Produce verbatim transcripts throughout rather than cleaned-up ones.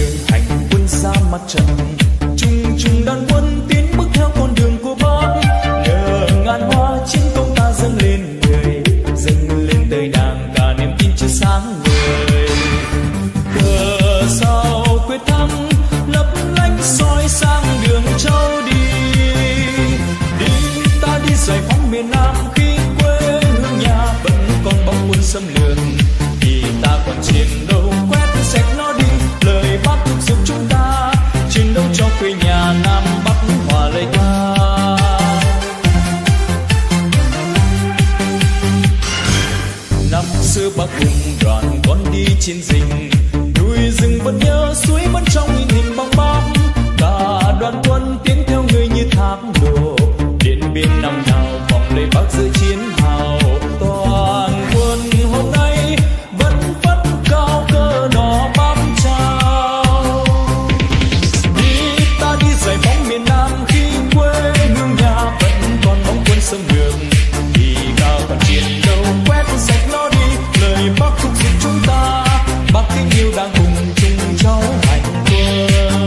đường hành quân ra mặt trận, chung chung đàn quân tiến bước theo con đường của Bác. Ngờ ngàn hoa chiến công ta dâng lên người, dâng lên đời đàng cả niềm tin chiếu sáng người. Cờ sao quyết thắng lấp lánh soi sang đường châu đi, đi ta đi giải phóng miền Nam khi quê hương nhà vẫn còn bóng quân xâm lược, thì ta còn chiến đấu quét sạch nó đi. Lời Bác thúc giục chúng ta chiến đấu cho quê nhà Nam Bắc hòa lời ca. Năm xưa Bác cùng đoàn con đi chiến dịch, núi rừng vẫn nhớ, suối vẫn trong in hình bóng Bác. Cả đoàn quân tiến theo người như thác đổ, Điện Biên năm nào vòng lấy Bác giữa chiến hào. Toàn quân hôm nay vẫn phất cao cờ đỏ bám trao, đi ta đi giải phóng miền Nam khi quê hương nhà vẫn còn bóng quân xâm lược, thì ta còn chiến đấu quét sạch nó đi. Lời Bác thúc giục chúng ta, Bác kính yêu đang cùng chung cháu hành quân.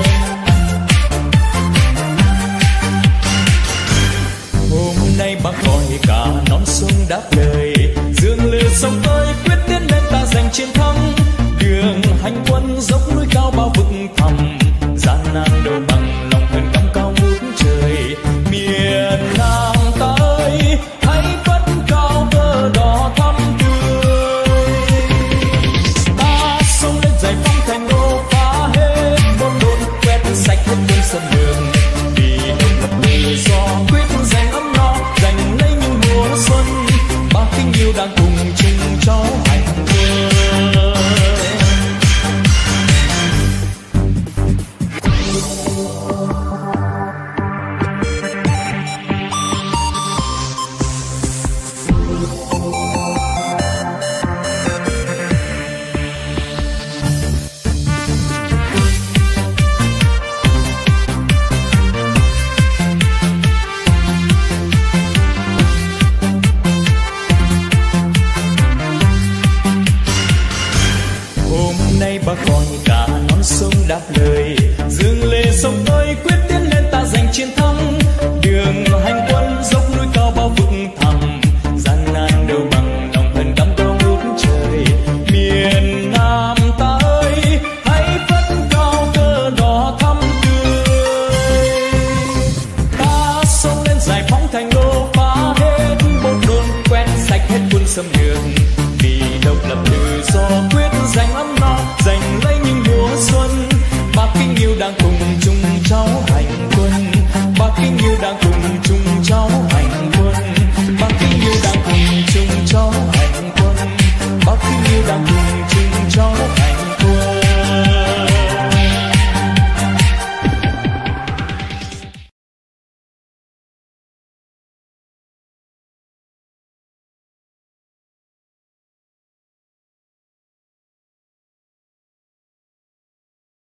Hôm nay Bác gọi cả non sông đáp lời, dương lửa sông tới quyết tiến lên ta giành chiến thắng. Đường hành quân dốc núi cao bao vực thẳm, gian nan đâu bằng lòng huyền cắm cao ngút trời. Miền Nam ta ơi hãy phất cao cờ đỏ thắm tươi, ta xông lên giải phóng thành đô, phá hết bom đồn quét sạch hết quân xâm lược, vì đông lập tự do quyết giành ấm no, giành lấy những mùa xuân. Bác kính yêu đang cùng chung cháu hành quân. Hôm nay Bác gọi cả non sông đáp lời,